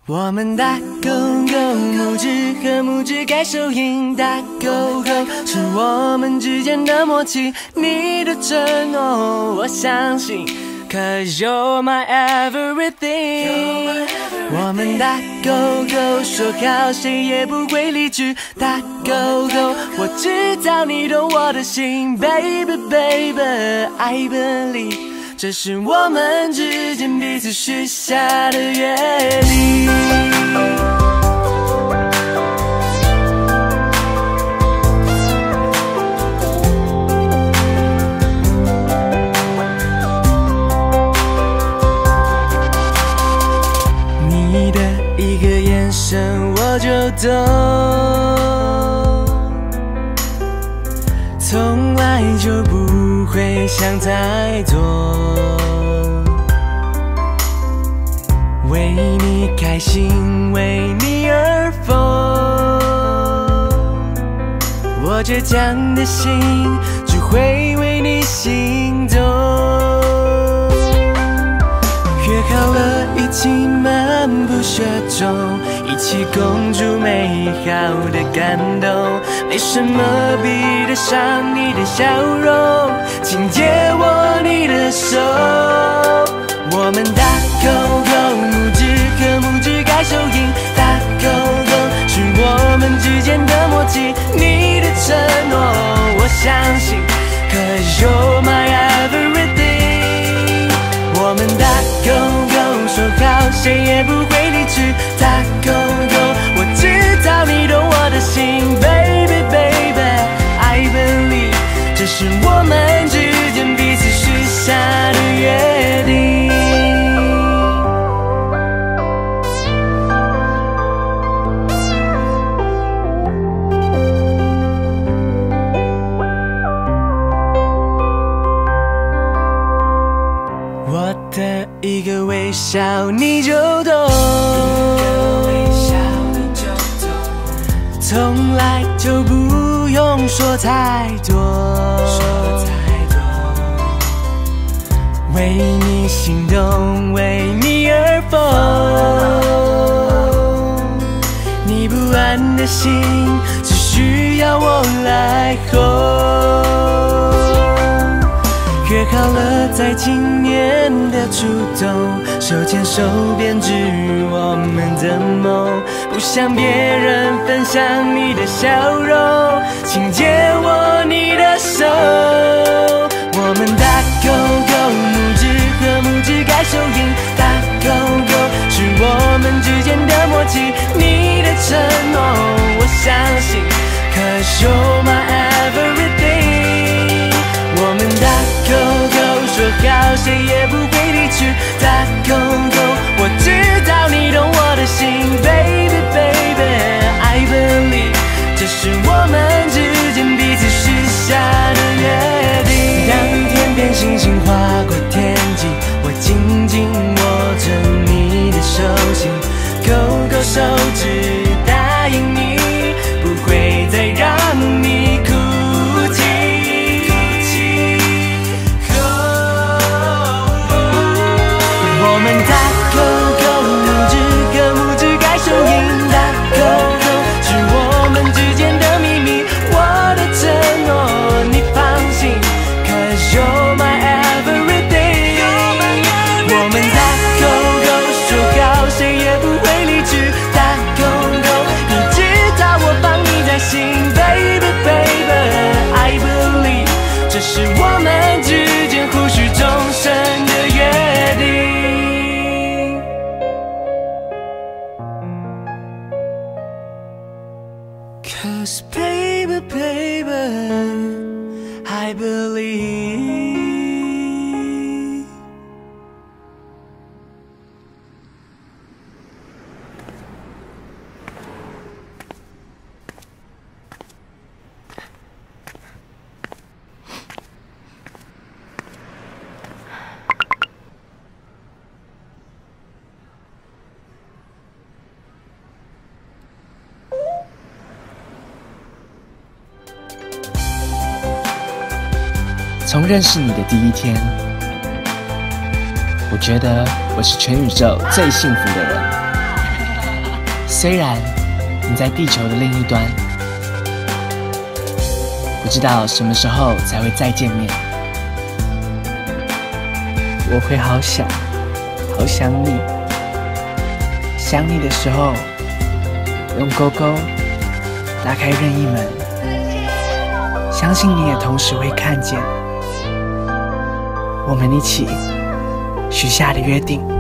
我们打勾勾，拇指和拇指盖手印，打勾勾是我们之间的默契。你的承诺我相信 ，Cause you're my everything。我们打勾勾，说好谁也不会离去。打勾勾，我知道你懂我的心 ，Baby baby，I believe。 这是我们之间彼此许下的约定。你的一个眼神我就懂，从来就不会想太多。 为你开心，为你而疯，我倔强的心只会为你心动。约好了一起漫步雪中，一起共筑美好的感动。没什么比得上你的笑容，请借我你的手。 我们打勾勾，拇指和拇指盖手印，打勾勾是我们之间的默契。你的承诺我相信 ，Cause you're my everything。我们打勾勾，说好谁也不会离去。打勾勾，我知道你懂我的心 ，Baby baby，I believe。这是我们之间彼此许下的约定。 一个微笑你就懂，从来就不用说太多，为你心动，为你而疯，你不安的心只需要我来哄。 约好了，在今年的初冬，手牵手编织我们的梦。不想别人分享你的笑容，请借我你的手。我们打勾勾，拇指和拇指盖手印，打勾勾是我们之间的默契。你的承诺我相信 ，Cause you're my everything。 我们打勾勾，说好谁也不会离去。打勾勾，我知道你懂我的心 ，Baby baby，I believe。这是我们之间彼此许下的约定。当天边星星划过天际，我紧紧握着你的手心，勾勾手指，答应你不会再让你哭。 我们打勾勾，拇指和拇指盖手印，打勾勾是我们之间的秘密。我的承诺你放心 ，Cause you're my everything。我们打勾勾，说好谁也不会离去。打勾勾，你知道我放你在心 ，Baby baby，I believe。这是我们之间互许终身的约定。 Cause baby, baby, I believe。 从认识你的第一天，我觉得我是全宇宙最幸福的人。 虽然你在地球的另一端，不知道什么时候才会再见面。 我会好想你，想你的时候，用勾勾打开任意门，相信你也同时会看见我们一起许下的约定。